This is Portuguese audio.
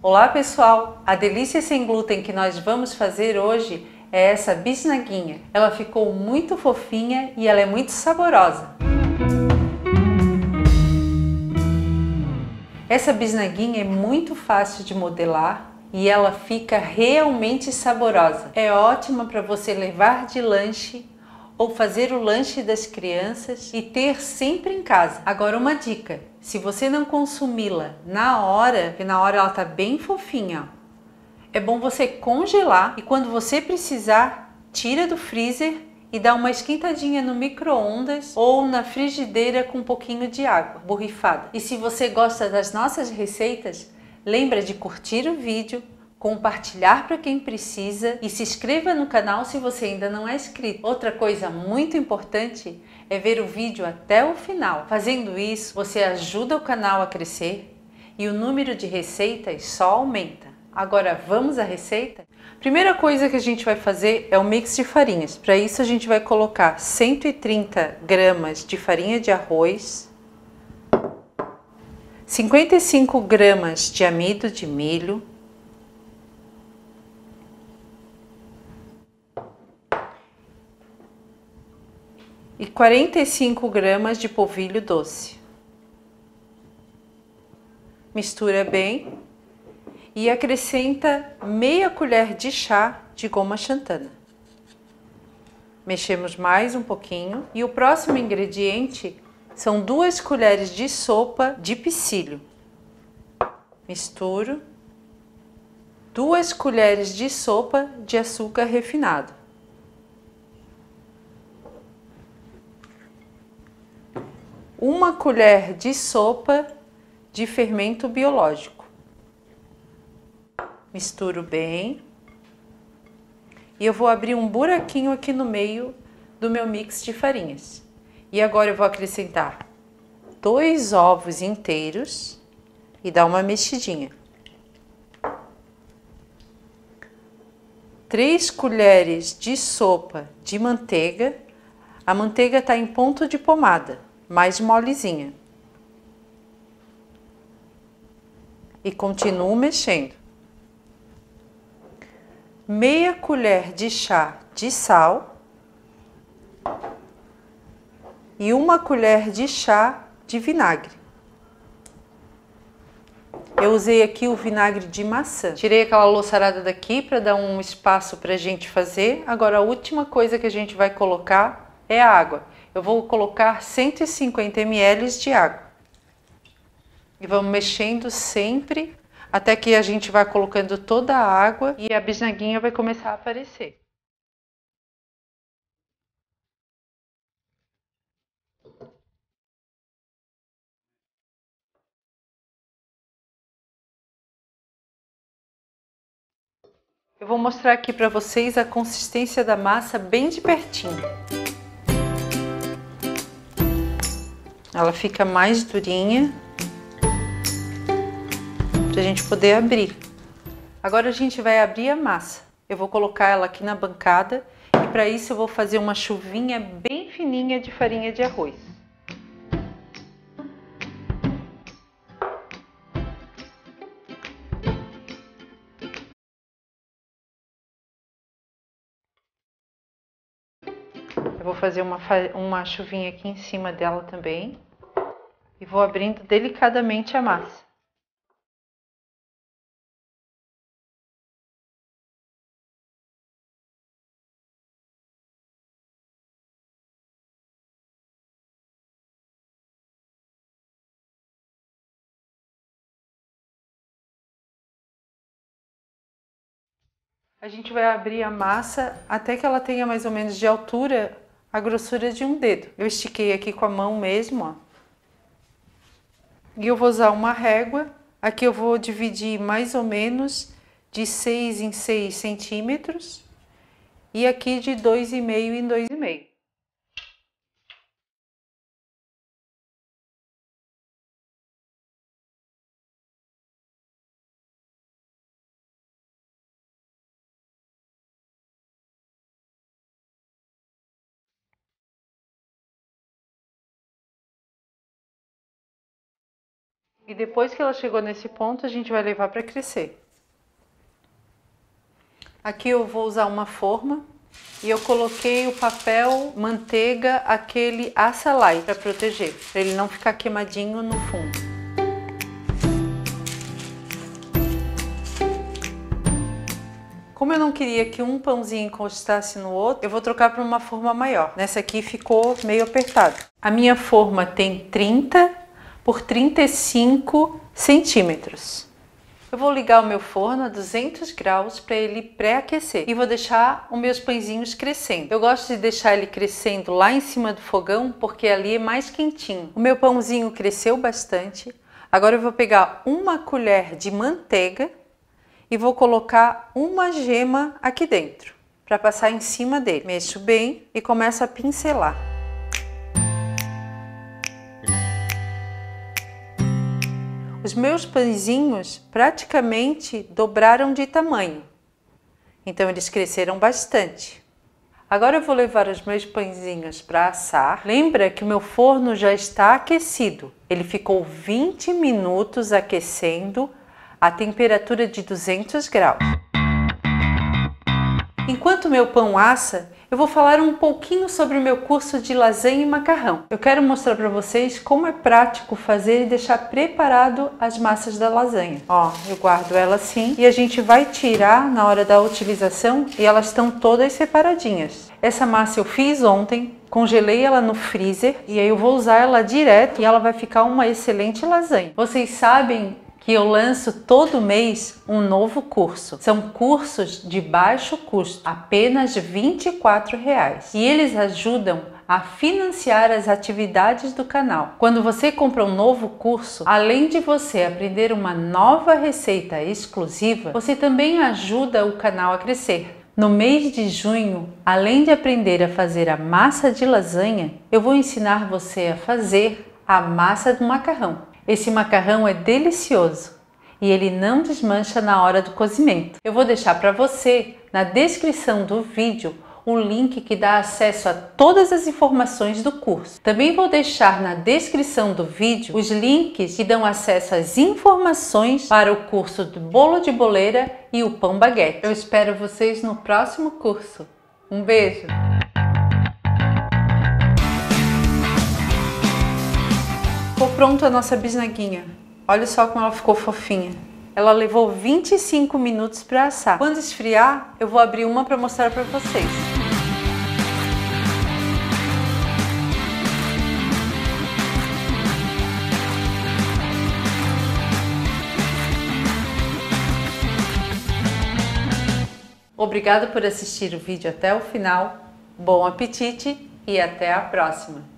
Olá pessoal, a delícia sem glúten que nós vamos fazer hoje é essa bisnaguinha. Ela ficou muito fofinha e ela é muito saborosa. Essa bisnaguinha é muito fácil de modelar e ela fica realmente saborosa. É ótima para você levar de lanche ou fazer o lanche das crianças e ter sempre em casa. Agora uma dica, se você não consumi-la na hora, porque na hora ela tá bem fofinha, é bom você congelar e quando você precisar, tira do freezer e dá uma esquentadinha no micro-ondas ou na frigideira com um pouquinho de água borrifada. E se você gosta das nossas receitas, lembra de curtir o vídeo, compartilhar para quem precisa e se inscreva no canal se você ainda não é inscrito. Outra coisa muito importante é ver o vídeo até o final. Fazendo isso, você ajuda o canal a crescer e o número de receitas só aumenta. Agora vamos à receita? Primeira coisa que a gente vai fazer é o mix de farinhas. Para isso a gente vai colocar 130 gramas de farinha de arroz, 55 gramas de amido de milho, e 45 gramas de polvilho doce. Mistura bem e acrescenta meia colher de chá de goma xantana. Mexemos mais um pouquinho e o próximo ingrediente são 2 colheres de sopa de psyllium. Misturo. 2 colheres de sopa de açúcar refinado. Uma colher de sopa de fermento biológico. Misturo bem. E eu vou abrir um buraquinho aqui no meio do meu mix de farinhas. E agora eu vou acrescentar 2 ovos inteiros e dar uma mexidinha. 3 colheres de sopa de manteiga. A manteiga está em ponto de pomada, mais molezinha. E continuo mexendo. Meia colher de chá de sal e 1 colher de chá de vinagre. Eu usei aqui o vinagre de maçã. Tirei aquela louçarada daqui para dar um espaço para a gente fazer. Agora a última coisa que a gente vai colocar é a água. Eu vou colocar 150 ml de água. E vamos mexendo sempre até que a gente vai colocando toda a água e a bisnaguinha vai começar a aparecer. Eu vou mostrar aqui para vocês a consistência da massa bem de pertinho. Ela fica mais durinha para a gente poder abrir. Agora a gente vai abrir a massa. Eu vou colocar ela aqui na bancada e para isso eu vou fazer uma chuvinha bem fininha de farinha de arroz. Eu vou fazer uma chuvinha aqui em cima dela também e vou abrindo delicadamente a massa. A gente vai abrir a massa até que ela tenha mais ou menos de altura a grossura de um dedo. Eu estiquei aqui com a mão mesmo, ó. E eu vou usar uma régua. Aqui eu vou dividir mais ou menos de 6 em 6 centímetros. E aqui de 2,5 em 2,5. E depois que ela chegou nesse ponto, a gente vai levar para crescer. Aqui eu vou usar uma forma e eu coloquei o papel manteiga, aquele Asalai, para proteger, para ele não ficar queimadinho no fundo. Como eu não queria que um pãozinho encostasse no outro, eu vou trocar para uma forma maior. Nessa aqui ficou meio apertado. A minha forma tem 30 por 35 centímetros. Eu vou ligar o meu forno a 200 graus para ele pré-aquecer e vou deixar os meus pãezinhos crescendo. Eu gosto de deixar ele crescendo lá em cima do fogão porque ali é mais quentinho. O meu pãozinho cresceu bastante. Agora eu vou pegar uma colher de manteiga e vou colocar uma gema aqui dentro para passar em cima dele. Mexo bem e começo a pincelar. Os meus pãezinhos praticamente dobraram de tamanho, então eles cresceram bastante. Agora eu vou levar os meus pãezinhos para assar. Lembra que o meu forno já está aquecido. Ele ficou 20 minutos aquecendo a temperatura de 200 graus. Enquanto meu pão assa, eu vou falar um pouquinho sobre o meu curso de lasanha e macarrão. Eu quero mostrar para vocês como é prático fazer e deixar preparado as massas da lasanha. Ó, eu guardo ela assim e a gente vai tirar na hora da utilização e elas estão todas separadinhas. Essa massa eu fiz ontem, congelei ela no freezer e aí eu vou usar ela direto e ela vai ficar uma excelente lasanha. Vocês sabem que eu lanço todo mês um novo curso. São cursos de baixo custo, apenas R$ 24. E eles ajudam a financiar as atividades do canal. Quando você compra um novo curso, além de você aprender uma nova receita exclusiva, você também ajuda o canal a crescer. No mês de junho, além de aprender a fazer a massa de lasanha, eu vou ensinar você a fazer a massa do macarrão. Esse macarrão é delicioso e ele não desmancha na hora do cozimento. Eu vou deixar para você na descrição do vídeo o link que dá acesso a todas as informações do curso. Também vou deixar na descrição do vídeo os links que dão acesso às informações para o curso do bolo de boleira e o pão baguete. Eu espero vocês no próximo curso. Um beijo! Ficou pronta a nossa bisnaguinha. Olha só como ela ficou fofinha. Ela levou 25 minutos para assar. Quando esfriar, eu vou abrir uma para mostrar para vocês. Obrigada por assistir o vídeo até o final. Bom apetite e até a próxima!